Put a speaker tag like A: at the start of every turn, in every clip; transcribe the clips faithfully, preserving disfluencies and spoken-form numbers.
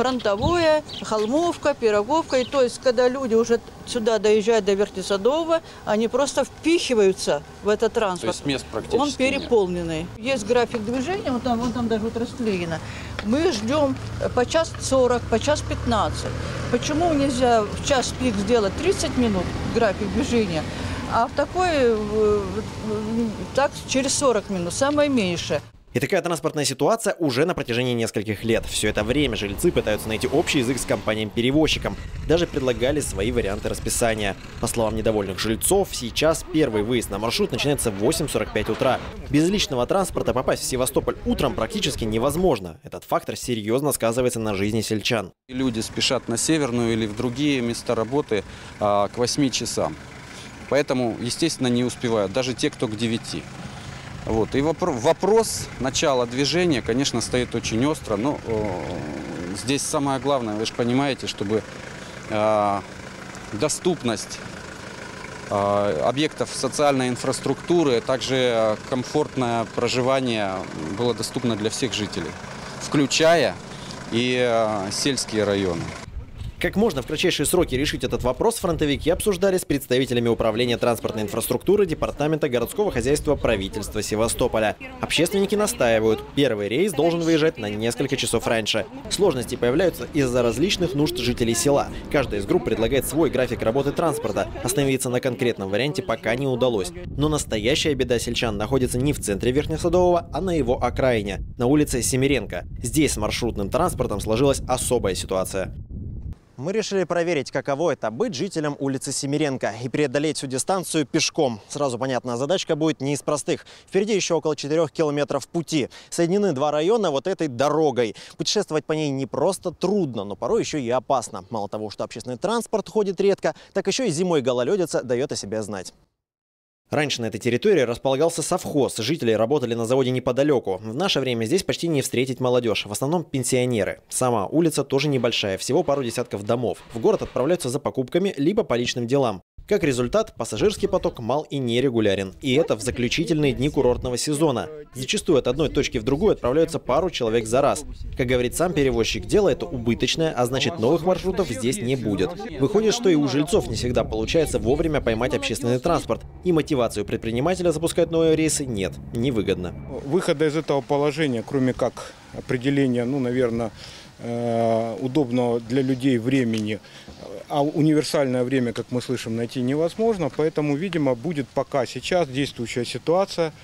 A: Фронтовое, Холмовка, Пироговка. И то есть, когда люди уже сюда доезжают до Верхнесадового, они просто впихиваются в этот транспорт. То
B: есть мест практически
A: Он переполненный. Нет. Есть график движения, вот там, вон там даже вот расклеено. Мы ждем по час сорок, по час пятнадцать. Почему нельзя в час пик сделать тридцать минут график движения, а в такой так через сорок минут, самое меньшее?
C: И такая транспортная ситуация уже на протяжении нескольких лет. Все это время жильцы пытаются найти общий язык с компанией-перевозчиком. Даже предлагали свои варианты расписания. По словам недовольных жильцов, сейчас первый выезд на маршрут начинается в восемь сорок пять утра. Без личного транспорта попасть в Севастополь утром практически невозможно. Этот фактор серьезно сказывается на жизни сельчан.
B: Люди спешат на Северную или в другие места работы а, к восьми часам. Поэтому, естественно, не успевают. Даже те, кто к девяти. Вот. И вопрос начала движения, конечно, стоит очень остро, но э, здесь самое главное, вы же понимаете, чтобы э, доступность э, объектов социальной инфраструктуры, также комфортное проживание было доступно для всех жителей, включая и э, сельские районы.
C: Как можно в кратчайшие сроки решить этот вопрос, фронтовики обсуждали с представителями Управления транспортной инфраструктуры Департамента городского хозяйства правительства Севастополя. Общественники настаивают, первый рейс должен выезжать на несколько часов раньше. Сложности появляются из-за различных нужд жителей села. Каждая из групп предлагает свой график работы транспорта. Остановиться на конкретном варианте пока не удалось. Но настоящая беда сельчан находится не в центре Верхнесадового, а на его окраине, на улице Семеренко. Здесь с маршрутным транспортом сложилась особая ситуация. Мы решили проверить, каково это быть жителем улицы Семеренко и преодолеть всю дистанцию пешком. Сразу понятно, задачка будет не из простых. Впереди еще около четырёх километров пути. Соединены два района вот этой дорогой. Путешествовать по ней не просто трудно, но порой еще и опасно. Мало того, что общественный транспорт ходит редко, так еще и зимой гололедица дает о себе знать. Раньше на этой территории располагался совхоз. Жители работали на заводе неподалеку. В наше время здесь почти не встретить молодежь. В основном пенсионеры. Сама улица тоже небольшая, всего пару десятков домов. В город отправляются за покупками, либо по личным делам. Как результат, пассажирский поток мал и нерегулярен. И это в заключительные дни курортного сезона. Зачастую от одной точки в другую отправляются пару человек за раз. Как говорит сам перевозчик, дело это убыточное, а значит новых маршрутов здесь не будет. Выходит, что и у жильцов не всегда получается вовремя поймать общественный транспорт. И мотивацию предпринимателя запускать новые рейсы нет, невыгодно.
D: Выхода из этого положения, кроме как определения, ну, наверное, удобного для людей времени, а универсальное время, как мы слышим, найти невозможно. Поэтому, видимо, будет пока сейчас действующая ситуация,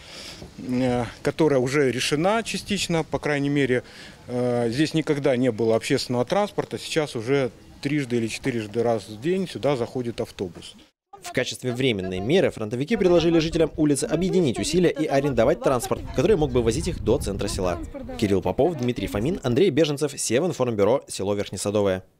D: которая уже решена частично. По крайней мере, здесь никогда не было общественного транспорта. Сейчас уже трижды или четырежды раз в день сюда заходит автобус.
C: В качестве временной меры фронтовики предложили жителям улицы объединить усилия и арендовать транспорт, который мог бы возить их до центра села. Кирилл Попов, Дмитрий Фомин, Андрей Беженцев, Севинформбюро, село Верхнесадовое.